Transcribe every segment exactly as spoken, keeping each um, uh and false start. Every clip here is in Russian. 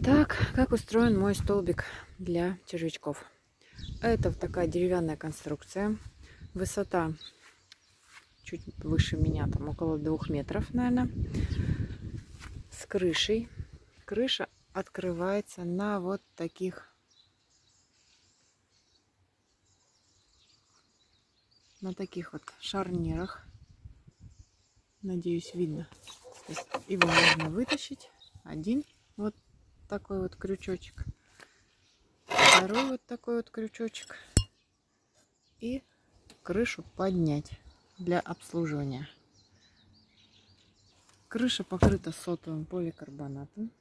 Итак, как устроен мой столбик для червячков? Это такая деревянная конструкция. Высота чуть выше меня, там около двух метров, наверное. С крышей. Крыша открывается на вот таких на таких вот шарнирах. Надеюсь, видно. То есть его можно вытащить. Один вот такой вот крючочек. Второй вот такой вот крючочек. И крышу поднять для обслуживания. Крыша покрыта сотовым поликарбонатом.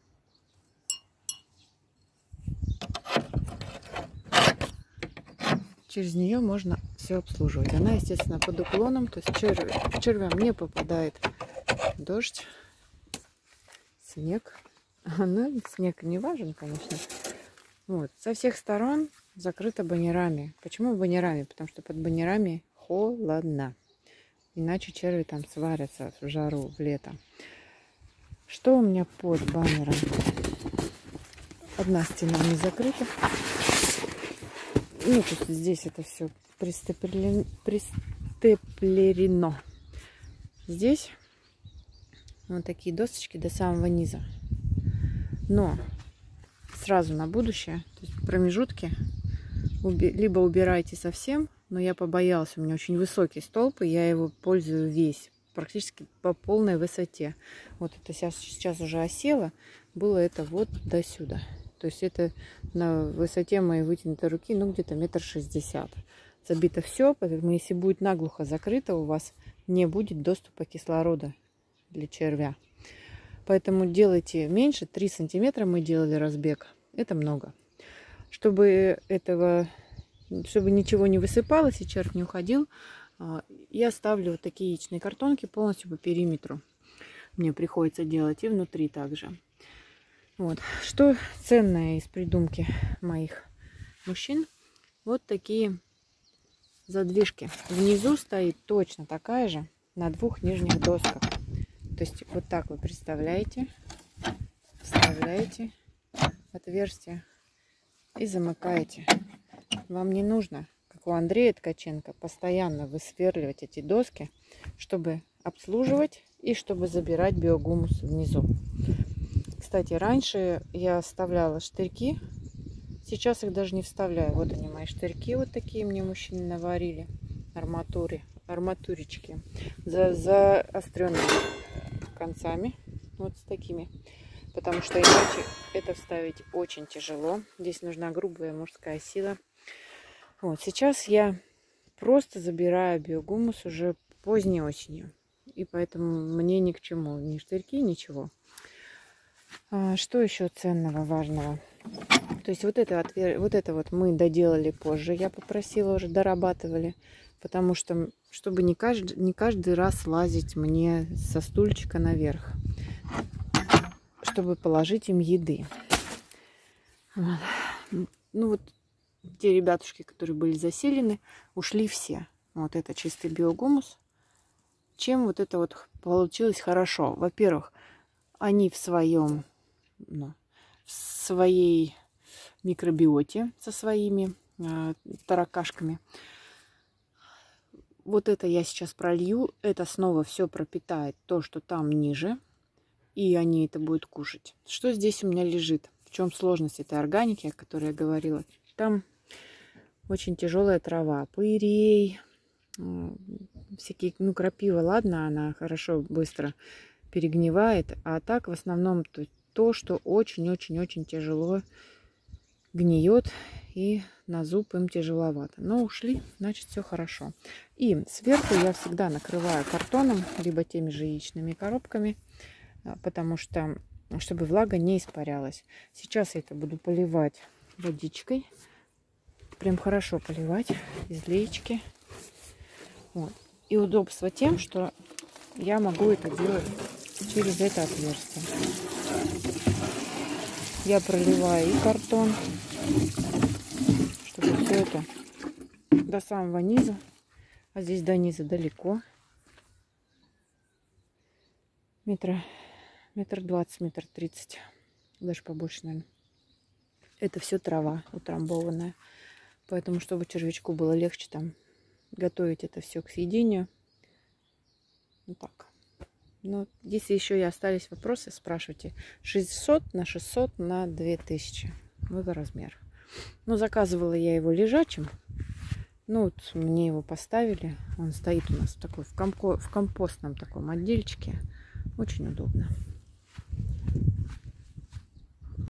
Через нее можно все обслуживать. Она, естественно, под уклоном, то есть червь, к червям не попадает дождь, снег. Ну, снег не важен, конечно. Вот. Со всех сторон закрыто баннерами. Почему баннерами? Потому что под баннерами холодно. Иначе черви там сварятся в жару, в лето. Что у меня под баннером? Одна стена не закрыта. Ну, то есть здесь это все пристеплено. пристеплено. Здесь вот такие досочки до самого низа. Но сразу на будущее, то есть промежутки, уби либо убирайте совсем, но я побоялась, у меня очень высокий столб, и я его пользую весь, практически по полной высоте. Вот это сейчас, сейчас уже осело, было это вот до сюда. То есть это на высоте моей вытянутой руки, ну где-то метр шестьдесят. Забито все, поэтому если будет наглухо закрыто, у вас не будет доступа кислорода для червя. Поэтому делайте меньше, три сантиметра мы делали разбег. Это много. Чтобы этого, чтобы ничего не высыпалось и червь не уходил, я ставлю вот такие яичные картонки полностью по периметру. Мне приходится делать и внутри также. Вот. Что ценное из придумки моих мужчин? Вот такие задвижки. Внизу стоит точно такая же на двух нижних досках. То есть вот так вы представляете, вставляете отверстие и замыкаете. Вам не нужно, как у Андрея Ткаченко, постоянно высверливать эти доски, чтобы обслуживать и чтобы забирать биогумус внизу. Кстати, раньше я вставляла штырьки, сейчас их даже не вставляю. Вот они, мои штырьки, вот такие мне мужчины наварили, арматуры, арматуречки, за, заостренными концами, вот с такими, потому что иначе это вставить очень тяжело. Здесь нужна грубая мужская сила. Вот сейчас я просто забираю биогумус уже поздней осенью, и поэтому мне ни к чему ни штырьки, ничего. А что еще ценного, важного? То есть вот это, вот это вот мы доделали позже, я попросила, уже дорабатывали, потому что, чтобы не каждый, не каждый раз лазить мне со стульчика наверх, чтобы положить им еды. Вот. Ну вот те ребятушки, которые были заселены, ушли все. Вот это чистый биогумус. Чем вот это вот получилось хорошо? Во-первых, они в своем, ну, в своей микробиоте со своими э, таракашками. Вот это я сейчас пролью, это снова все пропитает то, что там ниже, и они это будут кушать. Что здесь у меня лежит? В чем сложность этой органики, о которой я говорила? Там очень тяжелая трава, пырей, э, всякие, ну, крапива, ладно, она хорошо, быстро перегнивает, а так в основном то, то что очень-очень-очень тяжело гниет, и на зуб им тяжеловато. Но ушли, значит, все хорошо. И сверху я всегда накрываю картоном, либо теми же яичными коробками, потому что, чтобы влага не испарялась. Сейчас я это буду поливать водичкой. Прям хорошо поливать из леечки. Вот. И удобство тем, что я могу это делать через это отверстие. Я проливаю и картон, чтобы все это до самого низа, а здесь до низа далеко, метра, метр двадцать, метр тридцать, даже побольше, наверное. Это все трава утрамбованная. Поэтому, чтобы червячку было легче там готовить это все к съедению. Ну так. Но если еще и остались вопросы, спрашивайте. шестьсот на шестьсот на две тысячи. Вот размер. Ну, заказывала я его лежачим. Ну, вот мне его поставили. Он стоит у нас такой в, комко в компостном таком отдельчике. Очень удобно.